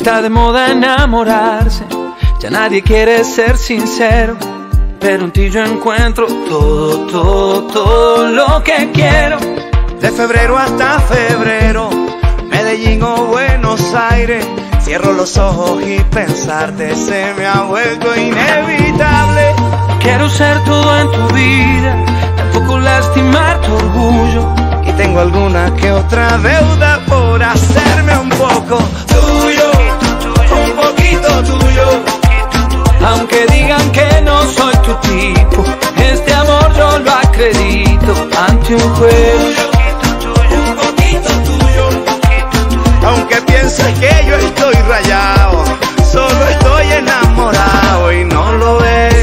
está de moda enamorarse, ya nadie quiere ser sincero, pero en ti yo encuentro todo lo que quiero. De febrero hasta febrero, Medellín o Buenos Aires, cierro los ojos y pensarte se me ha vuelto inevitable. Quiero ser todo en tu vida, tampoco lastimar tu orgullo. Y tengo alguna que otra deuda por hacerme un poco tuyo, un poquito tuyo. Aunque digan que no soy tu tipo, este amor yo lo acredito ante un juez. Un poquito tuyo. Aunque pienses que yo estoy rayado, solo estoy enamorado y no lo ves,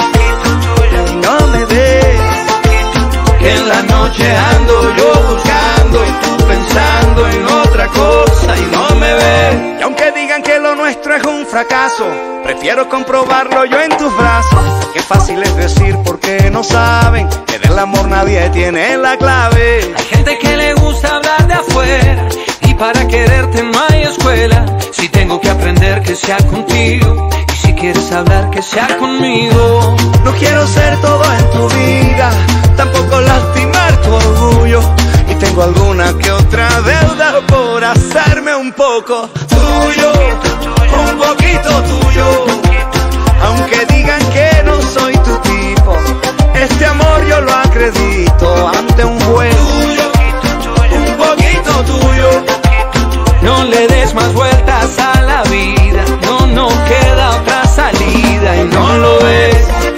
y no me ves. Que en la noche ando yo buscando y tú pensando en otra cosa y no me ves. Y aunque digan que lo nuestro es un fracaso, prefiero comprobarlo yo en tus brazos. Qué fácil es decir porque no saben que del amor nadie tiene la clave. Hay gente que le gusta hablar de afuera y para quererte no hay escuela. Si tengo que aprender que sea contigo y si quieres hablar que sea conmigo. No quiero ser todo en tu vida, tampoco lastimar tu orgullo. Y tengo alguna que otra deuda por hacerme un poco tuyo, un poquito tuyo. Aunque digan que no soy tu tipo, este amor yo lo acredito ante un juez. Un poquito tuyo. No le des más vueltas a la vida, no queda otra salida y no lo ves,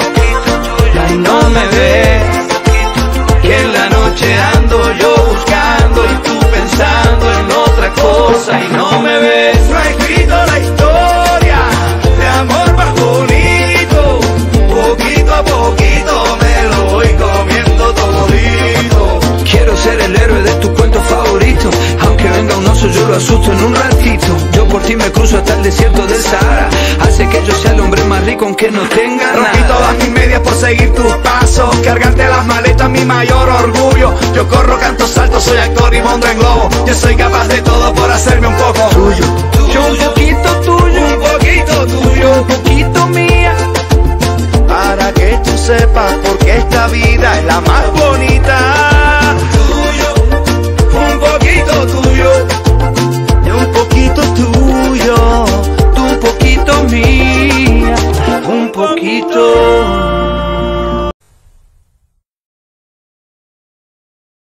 y no me ves. Que en la noche ando yo buscando y tú pensando en otra cosa y no me ves. No he escrito la historia de amor más bonito, poquito a poquito me lo voy comiendo todito. Quiero ser el héroe de tu cuento favorito, aunque venga un oso yo lo asusto en un ratito. Yo por ti me cruzo hasta el desierto del Sahara, hace que yo sea el hombre más rico aunque no tenga nada. Rompí todas mis medias por seguir tus pasos, cargarte las maletas mi mayor orgullo. Yo corro, canto, salto, soy actor y monto en globo. Yo soy capaz de todo por hacerme un poco tuyo. Yo un poquito tuyo, un poquito tuyo, un poquito mía. Para que tú sepas porque esta vida es la más bonita. Tuyo, un poquito tuyo, y un poquito tuyo, Tú un poquito mía, un poquito